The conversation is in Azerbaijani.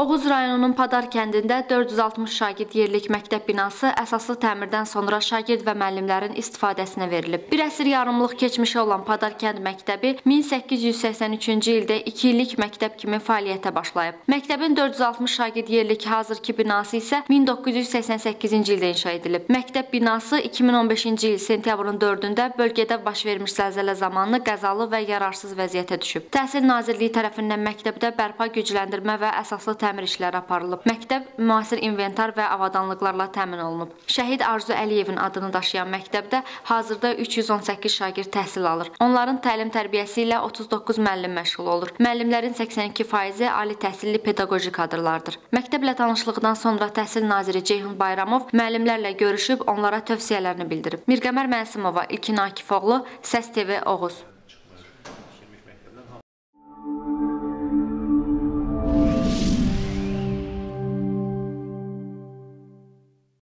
Oğuz rayonunun Padar kəndində 460 şagird yerlik məktəb binası əsaslı təmirdən sonra şagird və müəllimlərin istifadəsinə verilib. Bir əsr yarımlıq keçmişi olan Padar kənd məktəbi 1883-cü ildə 2 illik məktəb kimi fəaliyyətə başlayıb. Məktəbin 460 şagird yerlik hazırki binası isə 1988-ci ildə inşa edilib. Məktəb binası 2015-ci il sentyabrın 4-də bölgədə baş vermiş zəlzələ zamanı qəzalı və yararsız vəziyyətə düşüb. Təhsil Nazirliyi tərəfindən məktəbdə bərpa, gücləndirmə və əsaslı təmir işləri aparılıb. Məktəb müasir inventar və avadanlıqlarla təmin olunub. Şəhid Arzu Əliyevin adını daşıyan məktəbdə hazırda 318 şagird təhsil alır. Onların təlim-tərbiyəsi ilə 39 müəllim məşğul olur. Müəllimlərin 82%-i ali təhsilli pedaqoji kadrlardır. Məktəblə tanışlıqdan sonra Təhsil naziri Ceyhun Bayramov müəllimlərlə görüşüb onlara tövsiyələrini bildirib. Mirqəmər Mənsimova, İlkin Akifoğlu, Səs TV Oğuz.